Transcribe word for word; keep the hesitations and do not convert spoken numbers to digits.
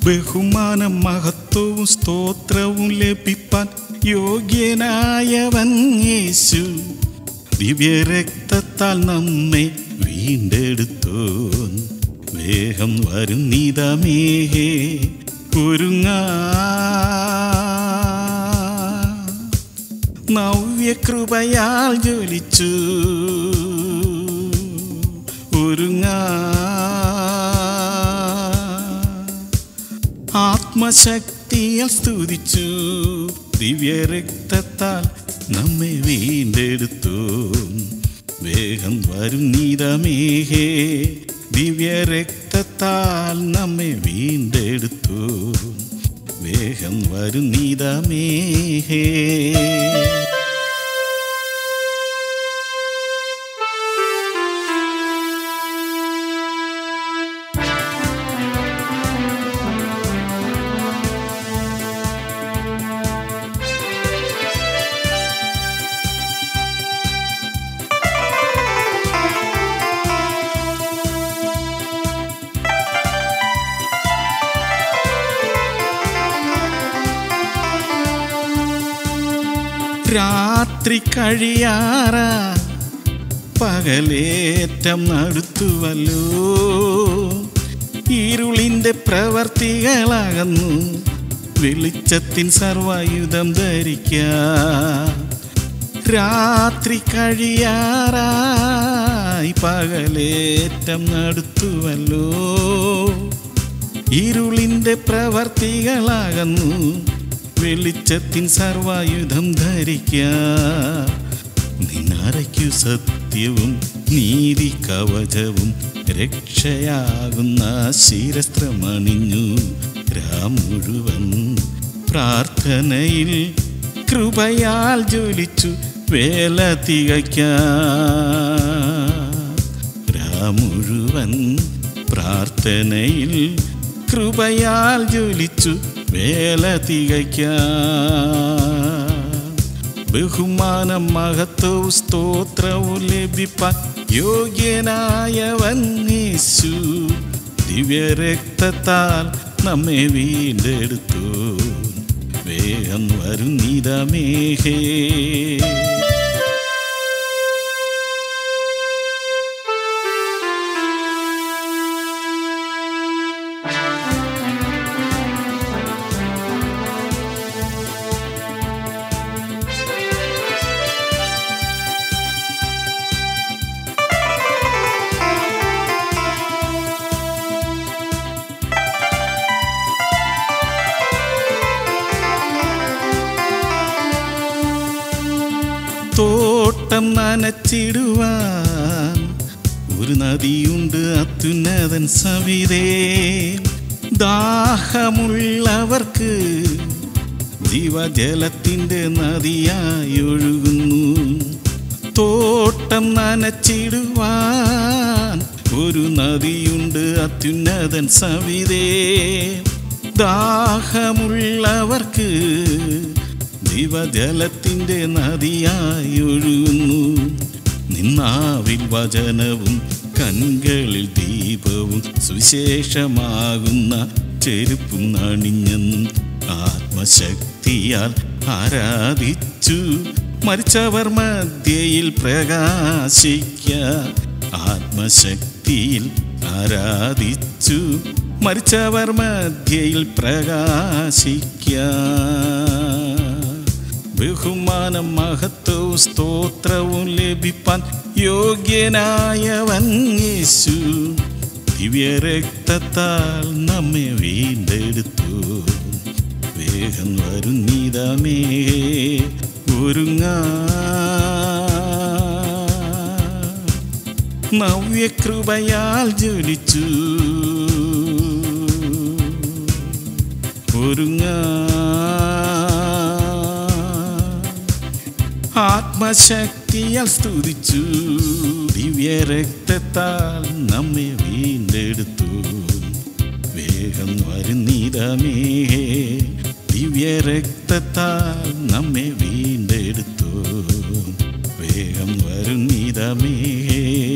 ബഹുമാനം മഹത്വവും സ്തോത്രവും ലഭിപ്പാൻ യോഗ്യനായവൻ യേശു ദിവ്യരക്തത്താൽ നമ്മെ വീണ്ടെടുത്തോൻ വേഗം വരും നീതമേഹേ ഒരുങ്ങാ നവ്യകൃപയാൽ ജ്വലിച്ചു ഒരുങ്ങാ ആത്മശക്തിയാൽ സ്തുതിച്ചു ദിവ്യരക്തത്താൽ നമ്മെ വീണ്ടെടുത്തു വേഗം വരും നീതമേഹേ ദിവ്യരക്തത്താൽ നമ്മെ വീണ്ടെടുത്തു വേഗം വരും നീതമേഹേ രാത്രി കഴിയാറാ പകലേറ്റം നടത്തുവല്ലോ ഇരുളിൻ്റെ പ്രവർത്തികളകന്നു വെളിച്ചത്തിൻ സർവായുധം ധരിക്കാം രാത്രി കഴിയാറായി പകലേറ്റം നടത്തുവല്ലോ ഇരുളിൻ്റെ പ്രവർത്തികളകന്നു വെളിച്ചത്തിൻ സർവായുധം ധരിക്കാം നിന്നറയ്ക്കു സത്യവും നീതി കവചവും രക്ഷയാകുന്ന ശിരസ്ത്രമണിഞ്ഞു രാം മുഴുവൻ പ്രാർത്ഥനയിൽ കൃപയാൽ ജ്വലിച്ചു വേല തികയ്ക്കാം രാം മുഴുവൻ പ്രാർത്ഥനയിൽ കൃപയാൽ ജ്വലിച്ചു വേല തികയ്ക്കാം ബഹുമാനം മഹത്വവും സ്തോത്രവും ലഭിപ്പാൻ യോഗ്യനായവൻ യേശു ദിവ്യരക്തത്താൽ നമ്മെ വീണ്ടെടുത്തു വേഗം വരും നീതമേഹേ തോട്ടം നനച്ചിടുവാൻ ഒരു നദിയുണ്ട് അത്യുന്നതൻ സവിതേ ദാഹമുള്ളവർക്ക് ജീവജലത്തിൻ്റെ നദിയായി ഒഴുകുന്നു തോട്ടം നനച്ചിടുവാൻ ഒരു നദിയുണ്ട് അത്യുന്നതൻ സവിതേ ദാഹമുള്ളവർക്ക് ജീവജലത്തിൻ്റെ നദിയായി ഒഴുകുന്നു നിന്നാവിൽ വചനവും കൺകളിൽ ദീപവും സുവിശേഷമാകുന്ന ചെരുപ്പും അണിഞ്ഞെന്നും ആത്മശക്തിയാൽ ആരാധിച്ചു മരിച്ചവർ മധ്യയിൽ പ്രകാശിക്ക ആത്മശക്തിയിൽ ആരാധിച്ചു മരിച്ചവർ മധ്യയിൽ പ്രകാശിക്ക ബഹുമാനം മഹത്വവും സ്തോത്രവും ലഭിപ്പാൻ യോഗ്യനായവൻ യേശു ദിവ്യരക്തത്താൽ നമ്മെ വീണ്ടെടുത്തു വേഗം വരും നീതമേഹേ ഒരുങ്ങാ നവ്യകൃപയാൽ ജ്വലിച്ചു ഒരുങ്ങാ ആത്മശക്തിയാൽ സ്തുതിച്ചു ദിവ്യരക്തത്താൽ നമ്മെ വീണ്ടെടുത്തു വേഗം വരും നീതമേഹേ ദിവ്യരക്തത്താൽ നമ്മെ വീണ്ടെടുത്തു വേഗം വരും നീതമേഹേ